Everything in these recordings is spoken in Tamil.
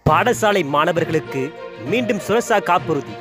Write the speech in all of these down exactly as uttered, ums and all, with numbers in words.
பாடசாலை மாணவர்களுக்கு மீண்டும் சுரசா காப்புறுதி.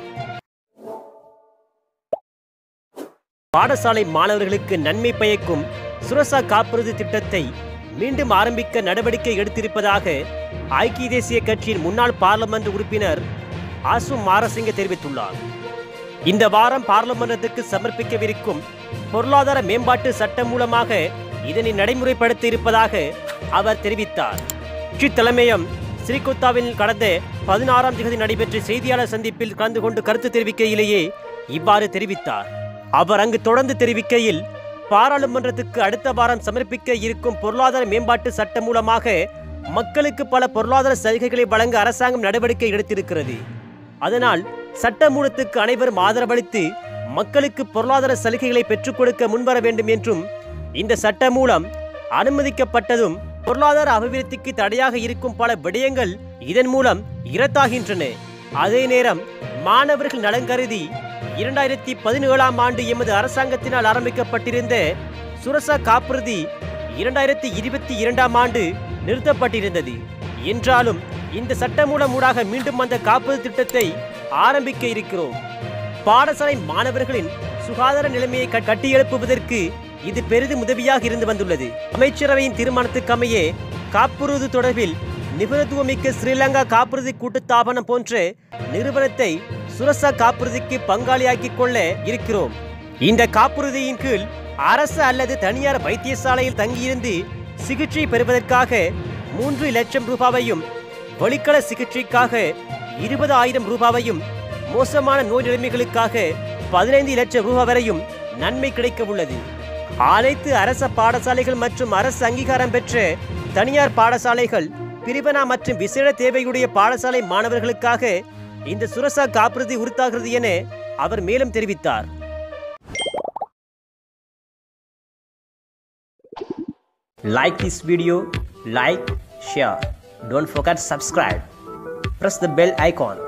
பாடசாலை மாணவர்களுக்கு நன்மை பயக்கும் சுரசா காப்புறுதி திட்டத்தை மீண்டும் ஆரம்பிக்க நடவடிக்கை எடுத்திருப்பதாக ஐக்கிய தேசிய கட்சியின் முன்னாள் பார்லமென்ட் உறுப்பினர் ஆசு மாரசிங்க தெரிவித்துள்ளார். இந்த வாரம் பார்லமென்ட்டுக்கு சமர்ப்பிக்கவிருக்கும் பொருளாதார மேம்பாட்டு சட்டம் மூலமாக இதனை நடைமுறைப்படுத்த இருப்பதாக அவர் தெரிவித்தார். கட்சி தலைமையம் ஸ்ரீகொத்தாவில் கடந்த பதினாறாம் தேதி நடைபெற்ற செய்தியாளர் சந்திப்பில் கலந்து கொண்டு கருத்து தெரிவிக்கையிலேயே இவ்வாறு தெரிவித்தார். அவர் அங்கு தொடர்ந்து தெரிவிக்கையில், பாராளுமன்றத்துக்கு அடுத்த வாரம் சமர்ப்பிக்க இருக்கும் பொருளாதார மேம்பாட்டு சட்டம் மூலமாக மக்களுக்கு பல பொருளாதார சலுகைகளை வழங்க அரசாங்கம் நடவடிக்கை எடுத்திருக்கிறது. அதனால் சட்டமூலத்துக்கு அனைவரும் ஆதரவளித்து மக்களுக்கு பொருளாதார சலுகைகளை பெற்றுக் கொடுக்க முன்வர வேண்டும் என்றும், இந்த சட்ட மூலம் அனுமதிக்கப்பட்டதும் பொருளாதார அபிவிருத்திக்கு தடையாக இருக்கும் பல விடயங்கள் இதன் மூலம் இரத்தாகின்றன. அதே நேரம் மாணவர்கள் நலன் கருதி இரண்டாயிரத்தி பதினேழாம் ஆண்டு எமது அரசாங்கத்தினால் ஆரம்பிக்கப்பட்டிருந்த சுரசா காப்புறுதி இரண்டாயிரத்தி இருபத்தி இரண்டாம் ஆண்டு நிறுத்தப்பட்டிருந்தது. என்றாலும் இந்த சட்டமூலம் ஊடாக மீண்டும் அந்த காப்புறுதி திட்டத்தை ஆரம்பிக்க இருக்கிறோம். பாடசாலை மாணவர்களின் சுகாதார நிலைமையை கட்டியெழுப்புவதற்கு இது பெரிதும் உதவியாக இருந்து வந்துள்ளது. அமைச்சரவையின் தீர்மானத்துக்கு அமைய காப்புறுதி தொடர்பில் நிபுணத்துவமிக்க ஸ்ரீலங்கா காப்புறுதி கூட்டுத்தாபனம் போன்ற நிறுவனத்தை சுரசா காப்புறுதிக்கு பங்காளியாக்கிக் கொள்ள இருக்கிறோம். இந்த காப்புறுதியின் கீழ் அரசு அல்லது தனியார் வைத்தியசாலையில் தங்கியிருந்து சிகிச்சை பெறுவதற்காக மூன்று லட்சம் ரூபாவையும், வெளிக்கள சிகிச்சைக்காக இருபது ஆயிரம் ரூபாவையும், மோசமான நோய் நிலைமைகளுக்காக பதினைந்து லட்சம் ரூபாய் வரையும் நன்மை கிடைக்க உள்ளது. அனைத்து அரச பாடசாலைகள் மற்றும் அரசு அங்கீகாரம் பெற்ற தனியார் பாடசாலைகள், பிரிவனா மற்றும் விசேட தேவையுடைய பாடசாலை மாணவர்களுக்காக இந்த சுரசா காப்புறுதி உறுத்தாகிறது என அவர் மேலும் தெரிவித்தார். Like this video, like, share. Don't forget to subscribe. Press the bell icon.